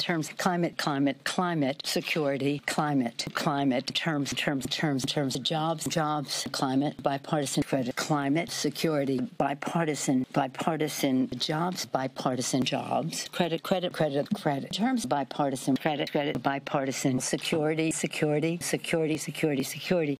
terms, climate, security, climate, terms, jobs, climate, bipartisan credit, climate, security, bipartisan, jobs, credit, terms, bipartisan, credit, bipartisan, security,